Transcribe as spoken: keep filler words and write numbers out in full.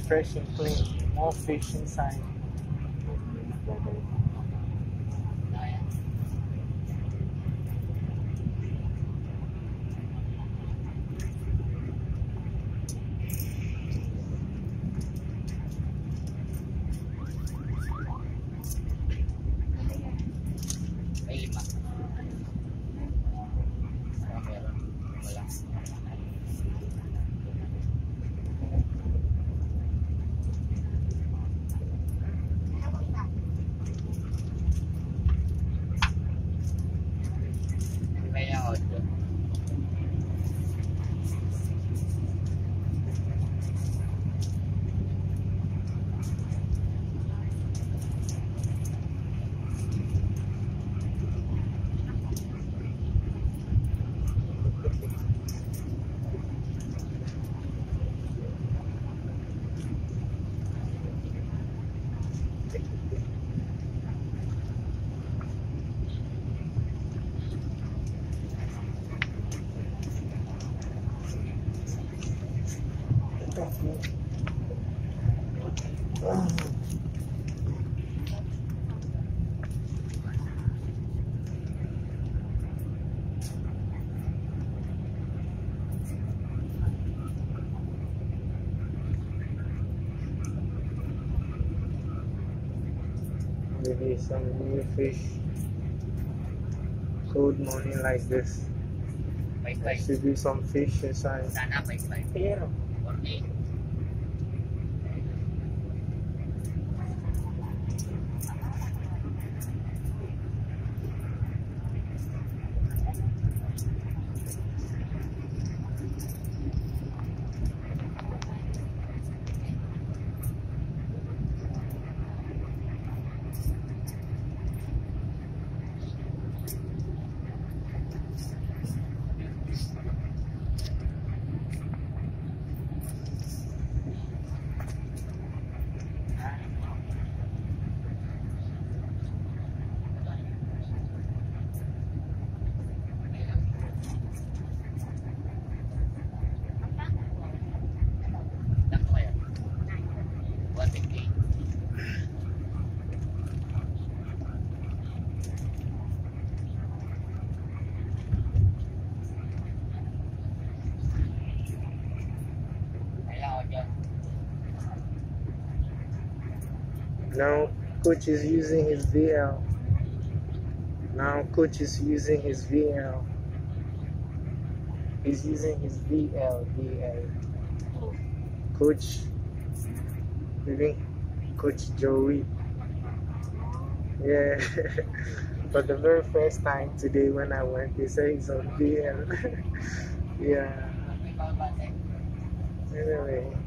fresh and clean. More fish inside. May lima. Ah, meron. Wala. May ako dyan. Maybe some new fish. Cold morning like this. May There five. should be some fish inside. Sana may five. Pero, forty. now coach is using his V L. Now coach is using his V L. He's using his V L. V L. Coach, maybe Coach Joey. Yeah. For the very first time today when I went, they say he's on V L. Yeah. Anyway.